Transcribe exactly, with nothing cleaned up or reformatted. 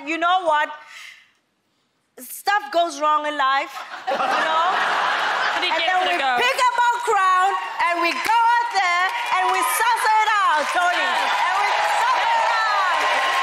you know what? Stuff goes wrong in life, you know? And, and then we go. pick up our crown and we go out there and we suss it out, Tony. And we suss it out.